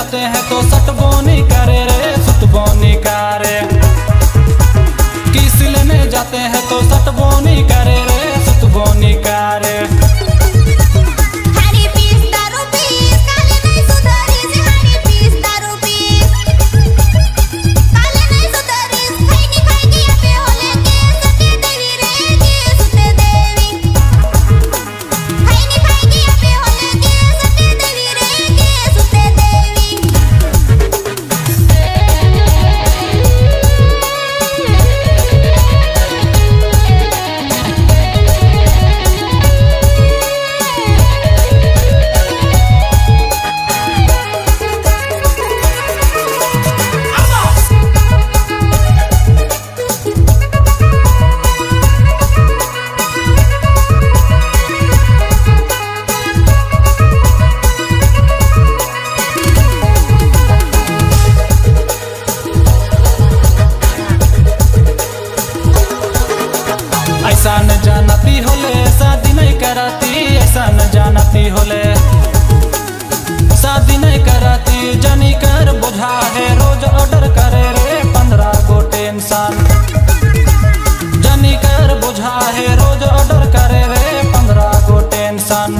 जाते हैं तो सटबोनी करे रे सुतबोनी करे। किस लेने जाते हैं तो सटबोनी करे रे सुतबोनी करे। ऐसा न जानती होले शादी नहीं कराती, ऐसा न जानती होले शादी नहीं कराती। जानी कर बुझा है रोज ऑर्डर करे रे 15 गो टेंशन। जानी कर बुझा है रोज ऑर्डर करे रे 15 गो टेंशन।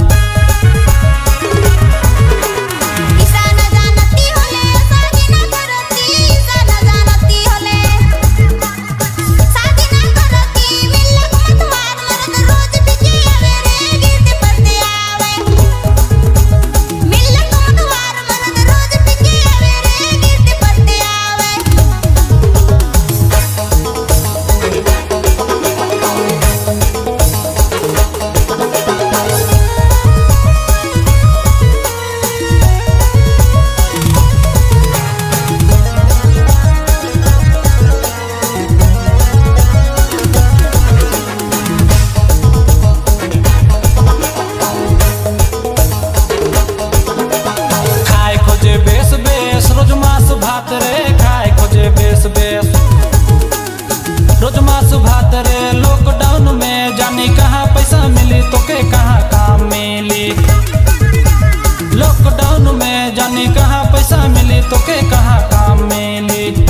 रोज मांस भात रे खाए खोजे बेस बेस। रोज मांस भात रे लॉकडाउन में जानी कहाँ पैसा मिली तो के कहाँ काम मिली। लॉकडाउन में जानी कहाँ पैसा मिली तो के कहाँ काम मिली।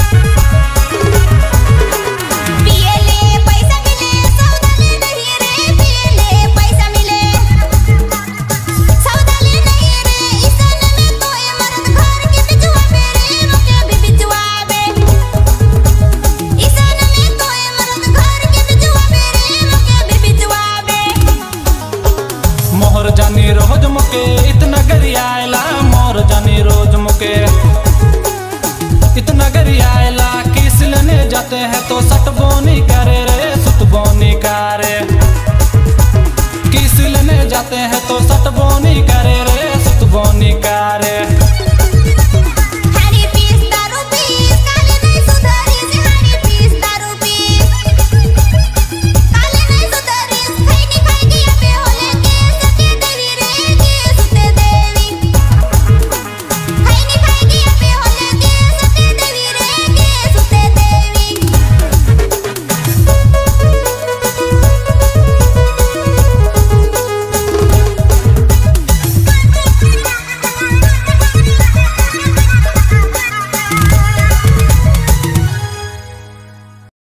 मोहर जानी रोज मुके इतना गरियाला, मोर जानी रोज मुके इतना गरियाला। किस लेने जाते हैं तो सटबोनी करे रे सुतबोनी करे। किस लेने जाते हैं तो सटबोनी करे रे सुतबोनी करे।